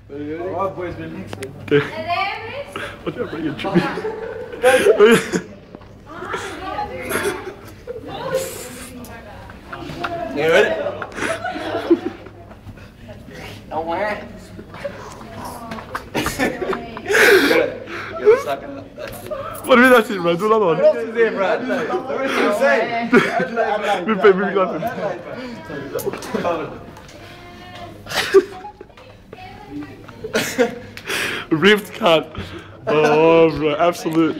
Oh, boys, relaxing. What did I bring you? You ready? Don't wear it. You're sucking up. What do you mean that's it, bro? Do another one. What else is there, bro? What else you say? We've got him. Ripped cut. Oh, bro, absolute.